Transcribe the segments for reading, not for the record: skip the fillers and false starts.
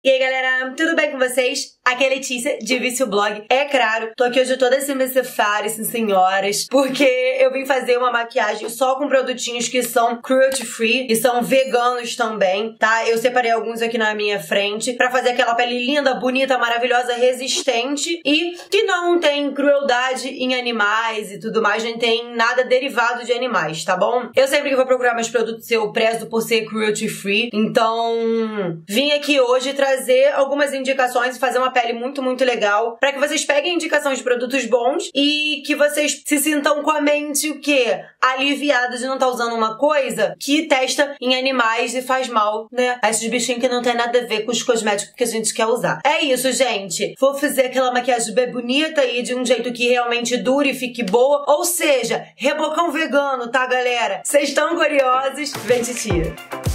E aí galera, tudo bem com vocês? Aqui é a Letícia, de Vício Blog. É claro, tô aqui hoje toda semicefária, sim senhoras, porque eu vim fazer uma maquiagem só com produtinhos que são cruelty free e são veganos também, tá? Eu separei alguns aqui na minha frente pra fazer aquela pele linda, bonita, maravilhosa, resistente e que não tem crueldade em animais e tudo mais, nem tem nada derivado de animais, tá bom? Eu sempre que vou procurar meus produtos eu prezo por ser cruelty free, então vim aqui hoje trazer algumas indicações e fazer uma pele muito, muito legal pra que vocês peguem indicações de produtos bons e que vocês se sintam com a mente, o quê? Aliviada de não estar usando uma coisa que testa em animais e faz mal, né? A esses bichinhos que não tem nada a ver com os cosméticos que a gente quer usar. É isso, gente. Vou fazer aquela maquiagem bem bonita e de um jeito que realmente dure e fique boa. Ou seja, rebocão vegano, tá, galera? Vocês estão curiosos? Vem, titia.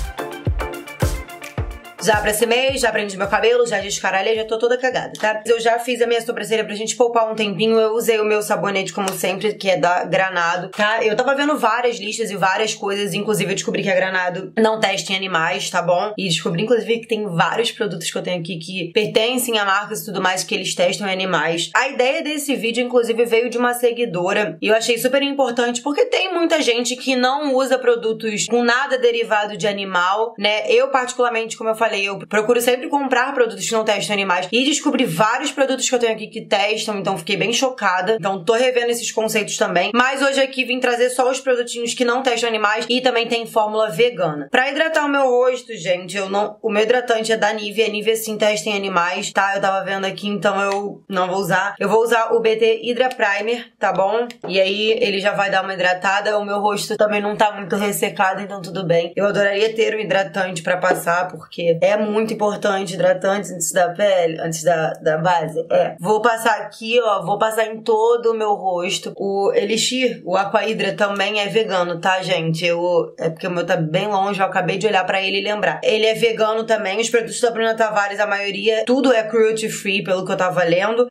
Já aproximei, já prendi meu cabelo, já descaralhei, já tô toda cagada, tá? Eu já fiz a minha sobrancelha pra gente poupar um tempinho. Eu usei o meu sabonete, como sempre, que é da Granado, tá? Eu tava vendo várias listas e várias coisas, inclusive eu descobri que a Granado não testa em animais, tá bom? E descobri, inclusive, que tem vários produtos que eu tenho aqui que pertencem a marcas e tudo mais que eles testam em animais. A ideia desse vídeo, inclusive, veio de uma seguidora e eu achei super importante porque tem muita gente que não usa produtos com nada derivado de animal, né? Eu, particularmente, como eu falei, eu procuro sempre comprar produtos que não testam animais e descobri vários produtos que eu tenho aqui que testam, então fiquei bem chocada. Então tô revendo esses conceitos também. Mas hoje aqui vim trazer só os produtinhos que não testam animais e também tem fórmula vegana. Pra hidratar o meu rosto, gente, o meu hidratante é da Nivea. A Nivea sim testa em animais, tá? Eu tava vendo aqui, então eu não vou usar. Eu vou usar o BT Hydra Primer, tá bom? E aí ele já vai dar uma hidratada. O meu rosto também não tá muito ressecado, então tudo bem. Eu adoraria ter um hidratante pra passar, porque é muito importante hidratante antes da pele, antes da base. Vou passar aqui, ó, vou passar em todo o meu rosto. O Elixir, o Aqua Hydra também é vegano, tá, gente? É porque o meu tá bem longe, eu acabei de olhar pra ele e lembrar. Ele é vegano também, os produtos da Bruna Tavares, a maioria, tudo é cruelty free, pelo que eu tava lendo,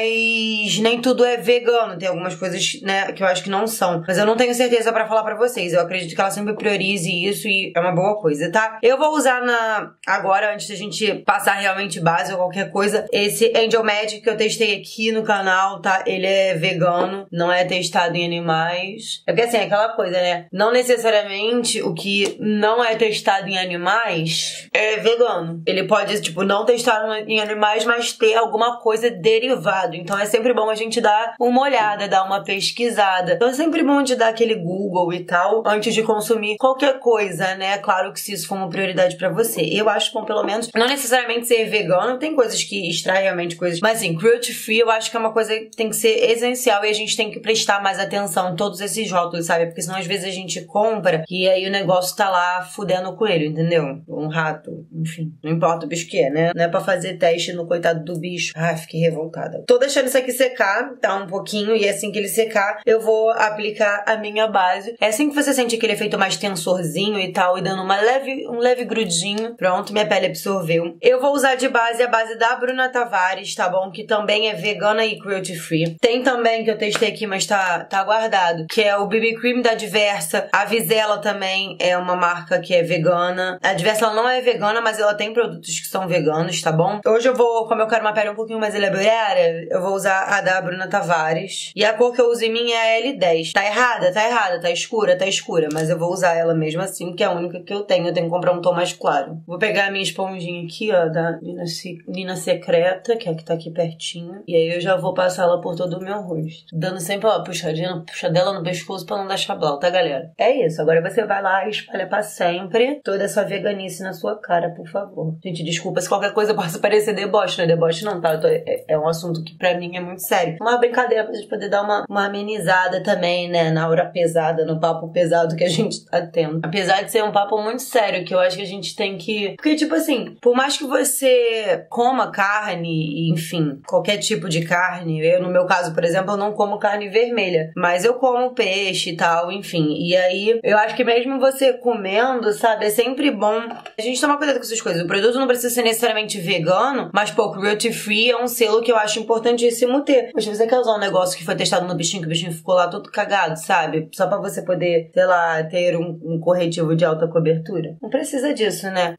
mas nem tudo é vegano. Tem algumas coisas, né, que eu acho que não são. Mas eu não tenho certeza pra falar pra vocês. Eu acredito que ela sempre priorize isso e é uma boa coisa, tá? Eu vou usar agora, antes da gente passar realmente base ou qualquer coisa, esse Angel Magic que eu testei aqui no canal, tá? Ele é vegano, não é testado em animais. É porque assim, é aquela coisa, né? Não necessariamente o que não é testado em animais é vegano. Ele pode, tipo, não testar em animais, mas ter alguma coisa derivado. Então é sempre bom a gente dar uma olhada, dar uma pesquisada. Então é sempre bom de dar aquele Google e tal, antes de consumir qualquer coisa, né? Claro que se isso for uma prioridade pra você. Eu acho bom, pelo menos, não necessariamente ser vegano, tem coisas que extraem realmente coisas, mas assim, cruelty free eu acho que é uma coisa que tem que ser essencial e a gente tem que prestar mais atenção em todos esses rótulos, sabe? Porque senão às vezes a gente compra e aí o negócio tá lá fudendo o coelho, entendeu? Um rato, enfim, não importa o bicho que é, né? Não é pra fazer teste no coitado do bicho. Ai, fiquei revoltada. Tô deixando isso aqui secar, tá? Um pouquinho, e assim que ele secar, eu vou aplicar a minha base. É assim que você sente aquele efeito mais tensorzinho e tal, e dando um leve grudinho. Pronto, minha pele absorveu. Eu vou usar de base a base da Bruna Tavares, tá bom? Que também é vegana e cruelty free. Tem também, que eu testei aqui, mas tá guardado, que é o BB Cream da Diversa. A Visela também é uma marca que é vegana. A Diversa, ela não é vegana, mas ela tem produtos que são veganos, tá bom? Hoje eu vou, como eu quero uma pele um pouquinho mais elaborada, eu vou usar a da Bruna Tavares. E a cor que eu uso em mim é a L10. Tá errada? Tá errada. Tá escura? Tá escura. Mas eu vou usar ela mesmo assim, que é a única que eu tenho. Eu tenho que comprar um tom mais claro. Vou pegar a minha esponjinha aqui, ó, da Nina Secreta, que é a que tá aqui pertinho. E aí eu já vou passar ela por todo o meu rosto. Dando sempre, ó, puxadela no pescoço pra não dar chablau, tá, galera? É isso. Agora você vai lá e espalha pra sempre toda essa veganice na sua cara, por favor. Gente, desculpa se qualquer coisa possa parecer deboche, não é deboche não, tá? É um assunto que pra mim é muito sério. Uma brincadeira pra gente poder dar uma amenizada também, né? Na hora pesada, no papo pesado que a gente tá tendo. Apesar de ser um papo muito sério, que eu acho que a gente tem que... Porque, tipo assim, por mais que você coma carne, enfim, qualquer tipo de carne, eu, no meu caso, por exemplo, eu não como carne vermelha, mas eu como peixe e tal, enfim. E aí, eu acho que mesmo você comendo, sabe, é sempre bom a gente tomar cuidado com essas coisas. O produto não precisa ser necessariamente vegano, mas, pô, cruelty free é um selo que eu acho importantíssimo ter. Mas se você quer usar um negócio que foi testado no bichinho, que o bichinho ficou lá todo cagado, sabe? Só pra você poder, sei lá, ter um corretivo de alta cobertura. Não precisa disso, né? Eu acho que a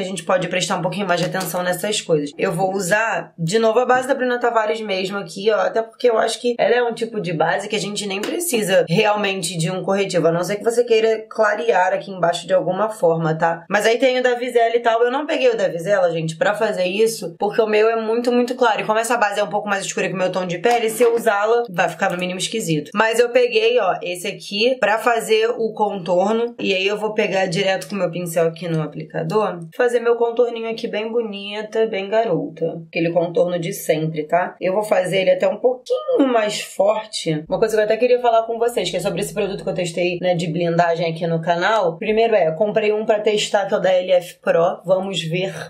gente pode prestar um pouquinho mais de atenção nessas coisas. Eu vou usar, de novo, a base da Bruna Tavares mesmo aqui, ó, até porque eu acho que ela é um tipo de base que a gente nem precisa realmente de um corretivo, a não ser que você queira clarear aqui embaixo de alguma forma, tá? Mas aí tem o da Vizela e tal. Eu não peguei o da Vizela, gente, pra fazer isso, porque o meu é muito, muito claro. E como essa base é um pouco mais escura que o meu tom de pele, se eu usá-la, vai ficar no mínimo esquisito. Mas eu peguei, ó, esse aqui pra fazer o contorno. E aí eu vou pegar direto com o meu pincel aqui no aplicador, fazer meu contorninho aqui bem bonita, bem garota. Aquele contorno de sempre, tá? Eu vou fazer ele até um pouquinho mais forte. Uma coisa que eu até queria falar com vocês, que é sobre esse produto que eu testei, né, de blindagem aqui no canal. Primeiro comprei um pra testar, que é o da LF Pro. Vamos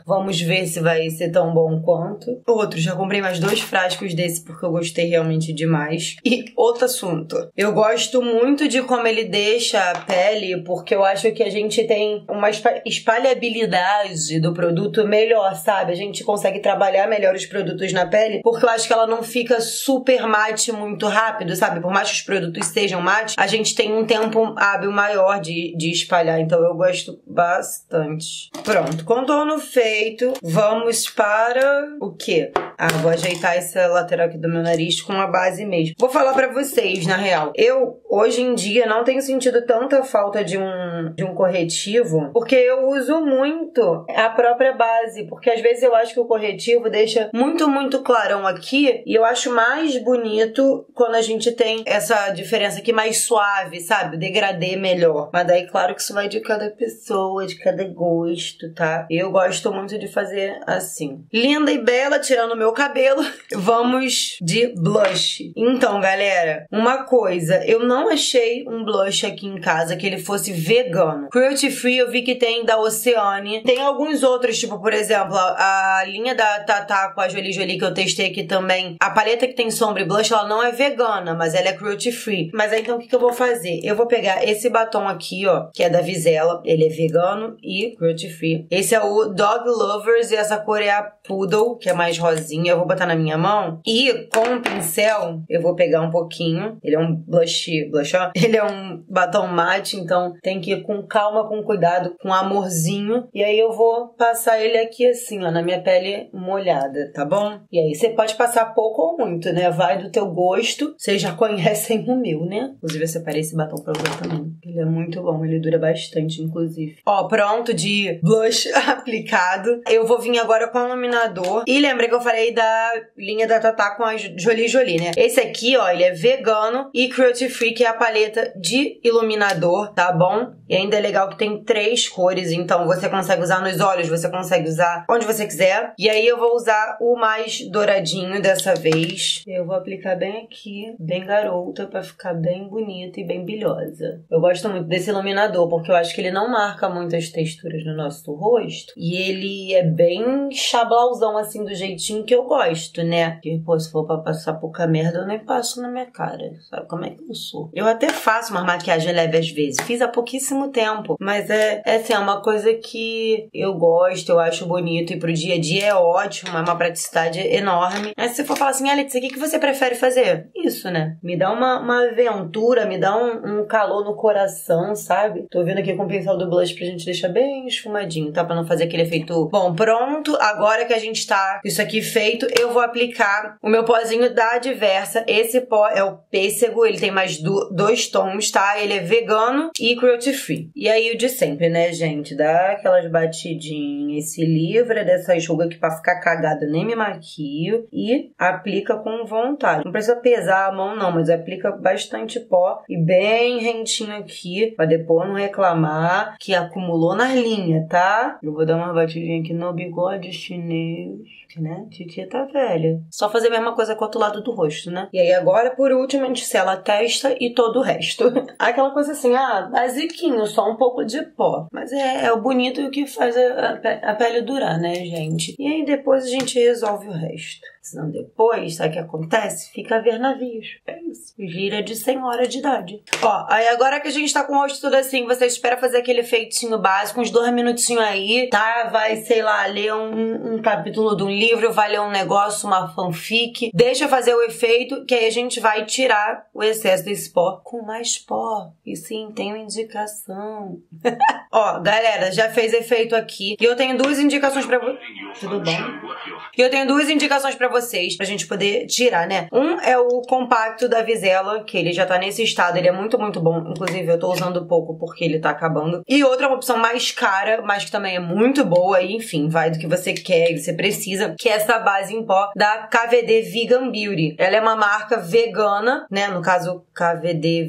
ver se vai ser tão bom quanto. Outro, já comprei mais 2 frascos desse, porque eu gostei realmente demais. E outro assunto, eu gosto muito de como ele deixa a pele, porque eu acho que a gente tem uma espalhabilidade do produto melhor, sabe? A gente consegue trabalhar melhor os produtos na pele, porque eu acho que ela não fica super mate muito rápido, sabe? Por mais que os produtos sejam mate, a gente tem um tempo hábil maior de espalhar, então eu gosto bastante. Pronto, contorno feito. Vamos para o quê? Vou ajeitar essa lateral aqui do meu nariz com a base mesmo. Vou falar pra vocês, na real, eu hoje em dia não tenho sentido tanta falta de um corretivo, porque eu uso muito a própria base, porque às vezes eu acho que o corretivo deixa muito, muito clarão aqui, e eu acho mais bonito quando a gente tem essa diferença aqui mais suave, sabe? O degradê melhor. Mas daí, claro que isso vai de cada pessoa, de cada gosto, tá? Eu gosto muito de fazer assim. Linda e bela, tirando o meu cabelo, vamos de blush. Então, galera, uma coisa, eu não achei um blush aqui em casa que ele fosse vegano. Cruelty Free eu vi que tem da Oceane. Tem alguns outros, tipo, por exemplo, a linha da Tatá com a Jolie Jolie que eu testei aqui também. A paleta que tem sombra e blush, ela não é vegana, mas ela é cruelty free. Mas aí, então, o que eu vou fazer? Eu vou pegar esse batom aqui, ó, que é da Vizela. Ele é vegano e cruelty free. Esse é o Dog Lovers e essa cor é a Poodle, que é mais rosinha. Eu vou botar na minha mão. E com o pincel, eu vou pegar um pouquinho. Ele é um blush, ó. Ele é um batom mate, então tem que ir com calma, com cuidado, com amorzinho. E aí eu vou passar ele aqui assim, ó, na minha pele molhada, tá bom? E aí você pode passar pouco ou muito, né? Vai do teu gosto. Vocês já conhecem o meu, né? Inclusive eu separei esse batom pra usar também. Ele é muito bom, ele dura bastante, inclusive. Ó, pronto de blush aplicado. Eu vou vir agora com o iluminador. E lembra que eu falei da linha da Tatá com a Jolie Jolie, né? Esse aqui, ó, ele é vegano e cruelty free, que é a paleta de iluminador, tá bom? E ainda é legal que tem 3 cores, então você consegue usar nos olhos, você consegue usar onde você quiser. E aí eu vou usar o mais douradinho dessa vez. Eu vou aplicar bem aqui, bem garota, pra ficar bem bonita e bem brilhosa. Eu gosto muito desse iluminador, porque eu acho que ele não marca muitas texturas no nosso rosto. E ele é bem chablauzão, assim, do jeitinho que eu gosto, né? Porque, pô, se for pra passar pouca merda, eu nem passo na minha cara. Sabe como é que eu sou? Eu até faço uma maquiagem leve às vezes. Fiz há pouquíssimo tempo. Mas assim, é uma coisa que eu gosto, eu acho bonito. E pro dia a dia é ótimo, é uma praticidade enorme. Mas se você for falar assim, Alex, o que você prefere fazer? Isso, né? Me dá uma aventura, me dá um calor no coração, sabe? Tô vindo aqui com o pincel do blush pra gente deixar bem esfumadinho, tá? Pra não fazer aquele efeito... Bom, pronto. Agora que a gente tá isso aqui feito, eu vou aplicar o meu pozinho da Diversa. Esse pó é o pêssego, ele tem mais 2 tons, tá? Ele é vegano e cruelty free. E aí o de sempre, né, gente? Dá aquelas batidinhas, se livra dessas rugas que pra ficar cagado nem me maquio e aplica com vontade. Não precisa pesar a mão não, mas aplica bastante pó e bem rentinho aqui, pra depois não reclamar que acumulou na linha, tá? Eu vou dar uma batidinha aqui no bigode chinês, né? Titia tá velha. Só fazer a mesma coisa com o outro lado do rosto, né? E aí agora, por último, a gente sela a testa e todo o resto. Aquela coisa assim, basiquinho, só um pouco de pó. Mas é o bonito que faz a pele durar, né, gente? E aí depois a gente resolve o resto. Senão depois, sabe o que acontece? Fica a ver navios. É isso. Vira de senhora de idade. Ó, aí agora que a gente tá com o rosto tudo assim, você espera fazer aquele efeitinho básico, uns 2 minutinhos aí, tá? Vai, sei lá, ler um capítulo de um livro, vai ler um negócio, uma fanfic. Deixa fazer o efeito, que aí a gente vai tirar o excesso desse pó com mais pó. E sim, tem uma indicação. Ó, galera, já fez efeito aqui. E eu tenho 2 indicações pra vocês. Tudo bom? E eu tenho 2 indicações pra vocês, pra gente poder tirar, né? Um é o compacto da Vizela, que ele já tá nesse estado, ele é muito, muito bom. Inclusive, eu tô usando pouco porque ele tá acabando. E outra é uma opção mais cara, mas que também é muito boa. E, enfim, vai do que você quer e você precisa, que é essa base em pó da KVD Vegan Beauty. Ela é uma marca vegana, né? No caso, KVD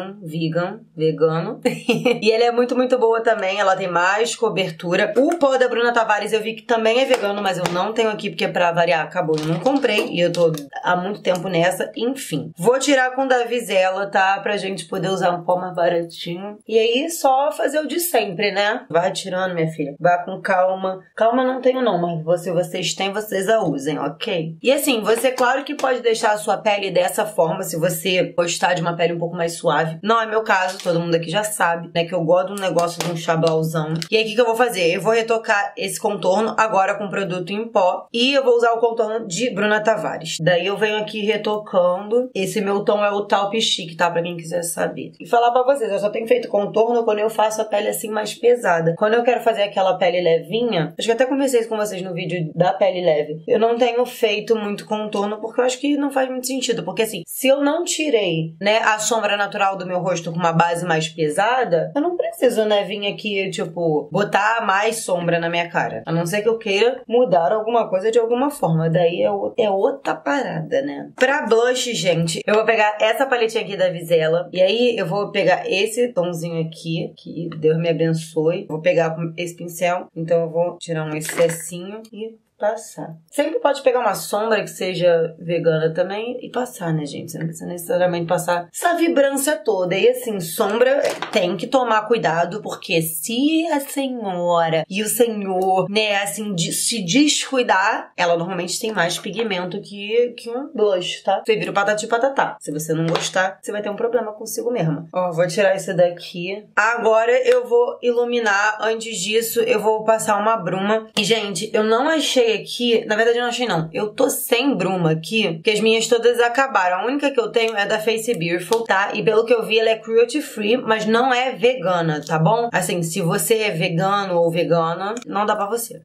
vegano. E ela é muito, muito boa também. Ela tem mais cobertura. O pó da Bruna Tavares eu vi que também é vegano, mas eu não tenho aqui porque pra variar acabou. Eu não comprei e eu tô há muito tempo nessa. Enfim, vou tirar com o da Vizela, tá? Pra gente poder usar um pó mais baratinho. E aí, só fazer o de sempre, né? Vai tirando, minha filha. Vá com calma. Calma não tenho não, mas se vocês têm, vocês a usem, ok? E assim, você claro que pode deixar a sua pele dessa forma, se você gostar de uma pele um pouco mais suave. Não é meu caso, todo mundo aqui já sabe, né? Que eu gosto de um negócio de um chablauzão. E aí, o que eu vou fazer? Eu vou retocar esse contorno agora com produto em pó. E eu vou usar o contorno de Bruna Tavares. Daí eu venho aqui retocando. Esse meu tom é o Taupe Chic, tá? Pra quem quiser saber. E falar pra vocês, eu só tenho feito contorno quando eu faço a pele assim mais pesada. Quando eu quero fazer aquela pele levinha, acho que até conversei com vocês no vídeo da pele leve. Eu não tenho feito muito contorno porque eu acho que não faz muito sentido. Porque assim, se eu não tirei, né, a sombra natural do meu rosto com uma base mais pesada, eu não preciso, né, vir aqui, tipo, botar mais sombra na minha cara. A não ser que eu queira mudar alguma coisa de alguma forma. Daí é outra parada, né? Pra blush, gente, eu vou pegar essa paletinha aqui da Vizela. E aí eu vou pegar esse tomzinho aqui, que Deus me abençoe. Vou pegar esse pincel, então eu vou tirar um excessinho e passar. Sempre pode pegar uma sombra que seja vegana também e passar, né, gente? Você não precisa necessariamente passar essa vibrância toda. E assim, sombra tem que tomar cuidado, porque se a senhora e o senhor, né, assim, se descuidar, ela normalmente tem mais pigmento que um blush, tá? Você vira o patati patatá. Se você não gostar, você vai ter um problema consigo mesma. Ó, vou tirar esse daqui. Agora eu vou iluminar. Antes disso, eu vou passar uma bruma. E, gente, eu não achei aqui, na verdade eu não achei não, eu tô sem bruma aqui, porque as minhas todas acabaram. A única que eu tenho é da Face Beautiful, tá? E pelo que eu vi, ela é cruelty free, mas não é vegana, tá bom? Assim, se você é vegano ou vegana, não dá pra você.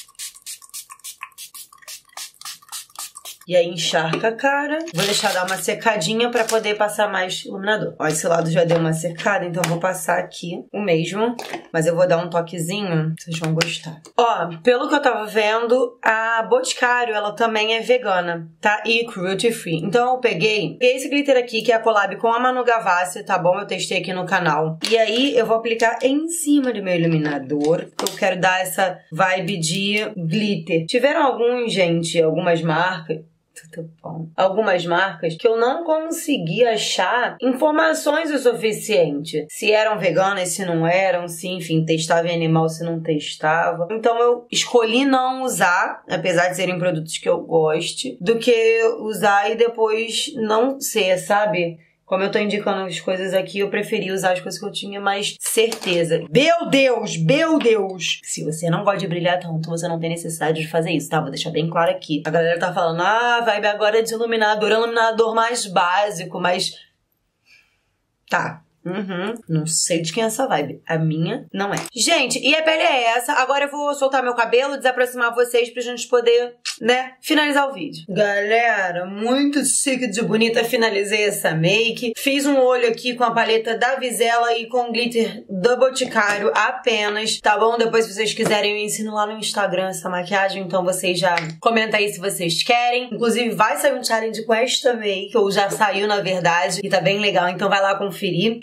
E aí encharca a cara. Vou deixar dar uma secadinha pra poder passar mais iluminador. Ó, esse lado já deu uma secada, então eu vou passar aqui o mesmo. Mas eu vou dar um toquezinho, vocês vão gostar. Ó, pelo que eu tava vendo, a Boticário, ela também é vegana, tá? E cruelty free. Então eu peguei esse glitter aqui, que é a collab com a Manu Gavassi, tá bom? Eu testei aqui no canal. E aí eu vou aplicar em cima do meu iluminador. Eu quero dar essa vibe de glitter. Tiveram alguns, gente, algumas marcas... Tudo bom. Algumas marcas que eu não consegui achar informações o suficiente. Se eram veganas, se não eram, se, enfim, testava em animal, se não testava. Então eu escolhi não usar, apesar de serem produtos que eu goste, do que usar e depois não ser, sabe? Como eu tô indicando as coisas aqui, eu preferi usar as coisas que eu tinha mais certeza. Meu Deus! Meu Deus! Se você não gosta de brilhar tanto, você não tem necessidade de fazer isso, tá? Vou deixar bem claro aqui. A galera tá falando, vibe agora de iluminador mais básico, mas... Tá. Não sei de quem é essa vibe. A minha não é. Gente, e a pele é essa. Agora eu vou soltar meu cabelo, desaproximar vocês pra gente poder, né, finalizar o vídeo. Galera, muito chique de bonita. Finalizei essa make. Fiz um olho aqui com a paleta da Vizela e com glitter do Boticário apenas, tá bom? Depois, se vocês quiserem, eu ensino lá no Instagram essa maquiagem. Então vocês já comentam aí se vocês querem. Inclusive, vai sair um challenge com esta make, ou já saiu, na verdade, e tá bem legal. Então vai lá conferir.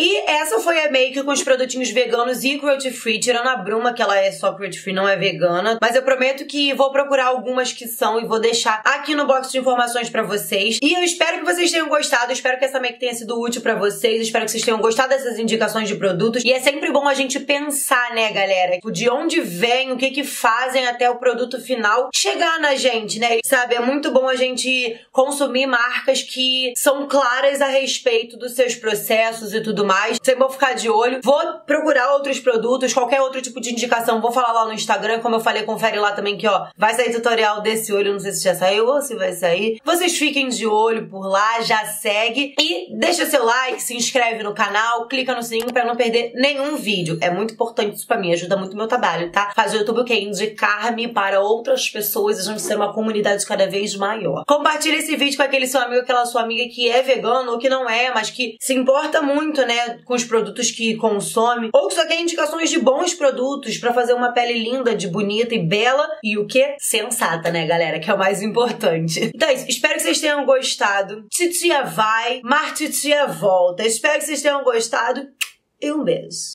E essa foi a make com os produtinhos veganos e cruelty free, tirando a Bruma, que ela é só cruelty free, não é vegana. Mas eu prometo que vou procurar algumas que são e vou deixar aqui no box de informações pra vocês. E eu espero que vocês tenham gostado, espero que essa make tenha sido útil pra vocês, espero que vocês tenham gostado dessas indicações de produtos. E é sempre bom a gente pensar, né, galera? De onde vem, o que fazem até o produto final chegar na gente, né? Sabe, é muito bom a gente consumir marcas que são claras a respeito dos seus processos e tudo mais. Sempre vou ficar de olho. Vou procurar outros produtos, qualquer outro tipo de indicação, vou falar lá no Instagram, como eu falei, confere lá também que, ó, vai sair tutorial desse olho, não sei se já saiu ou se vai sair. Vocês fiquem de olho por lá, já segue e deixa seu like, se inscreve no canal, clica no sininho pra não perder nenhum vídeo. É muito importante isso pra mim, ajuda muito o meu trabalho, tá? Faz o YouTube o quê? Indicar-me para outras pessoas, a gente ser uma comunidade cada vez maior. Compartilha esse vídeo com aquele seu amigo, aquela sua amiga que é vegano ou que não é, mas que se importa muito, né, com os produtos que consome, ou que só quer indicações de bons produtos pra fazer uma pele linda, de bonita e bela e o quê? Sensata, né, galera? Que é o mais importante. Então é isso, espero que vocês tenham gostado. Titia vai, Martitia volta. Espero que vocês tenham gostado e um beijo.